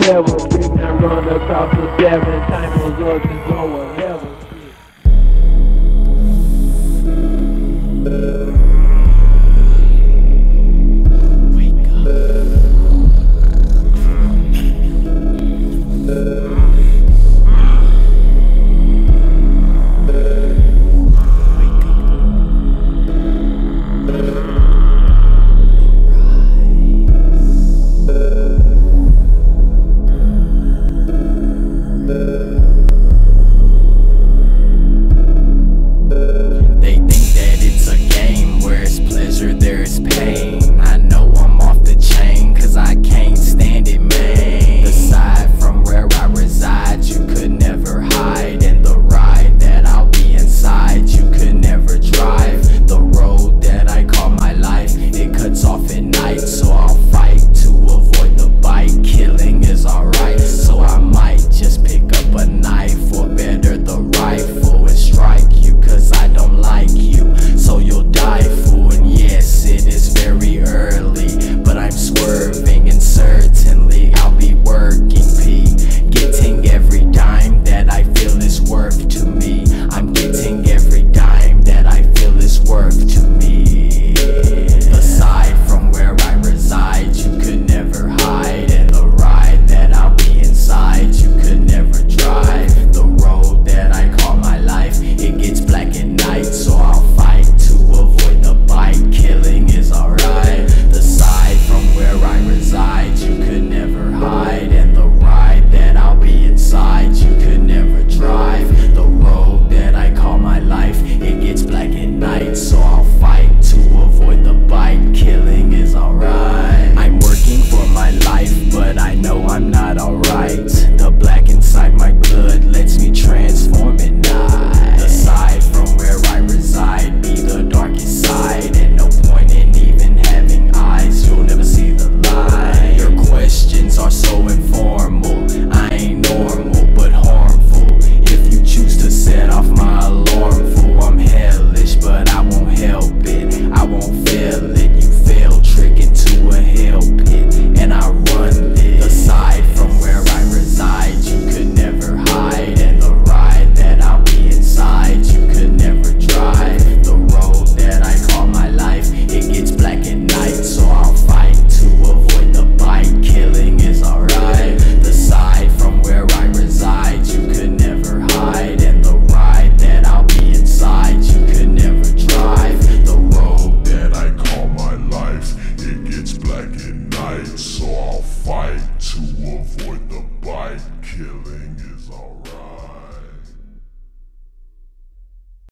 clever. Big man run across the 7 time results and go whatever. There's pain. I know I'm off the chain, cause I can't stand it, man. The side from where I reside, you could never hide. And the ride that I'll be inside, you could never drive. The road that I call my life, it cuts off at night. So I'll fight to avoid the bite. Killing is alright, so I might just pick up a knife, or better the rifle, and strike you, cause I don't like you. So you'll die, fool. And yes, it is very early, but I'm swerving, and certainly I'll be working P, getting every dime that I feel is worth to me. I'm getting every dime that I feel is worth to me. Aside from where I reside, you could never hide. And the ride that I'll be inside, you could never drive. The road that I call my life, it gets black at night. So I'll fight to avoid the bite. Killing is alright. The side from where I reside, you could never hide. And the ride that I'll be inside, you could never drive. The road that I call my life, it gets black at night. So I'll fight to avoid the bite. Killing is alright. I'm working for my life, but I know I'm not alright. The black inside my blood lets me transform at night. The side from where I reside be the darkest side, and no point in even having eyes, you'll never see the light. Your questions are so informal, I ain't normal but harmful. If you choose to set off my alarm, fool, I'm hellish, but I won't help it. I won't fail it. You fail, trick into a hell pit, and I run this. The side from where I reside, you could never hide. And the ride that I'll be inside, you could never drive. The road that I call my life, it gets black at night. So I'll fight to avoid the bite. Killing is alright. The side from where I reside, you could never hide. And the ride that I'll be inside, you could never drive. The road that I call my life, it gets black at night. So I'll fight to avoid